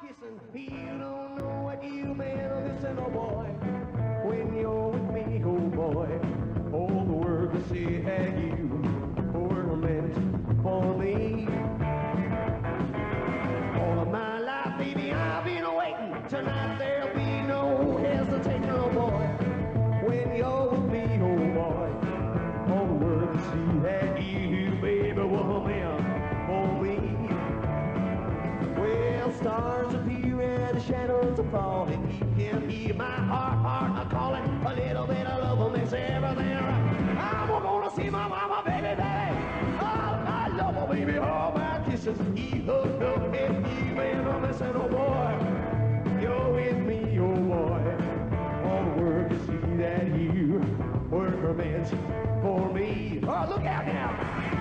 kissing. You don't know what you've been missing, oh boy. When you're with me, oh boy, all the world will see that you were meant for me. All of my life, baby, I've been waiting. Tonight there'll be no hesitation, oh boy. When you're with me, oh boy, all the world will see that you, baby, were meant for me. Well, stars appear and the shadows are falling. You can hear my heart calling. A little bit of love will makes everything right. I'm gonna see my mama, baby, baby. All my love, oh, baby, all my kisses. He hooked up if you ain't a missing, oh boy. You're with me, oh boy. All the world can see that you were meant for me. Oh, look out now.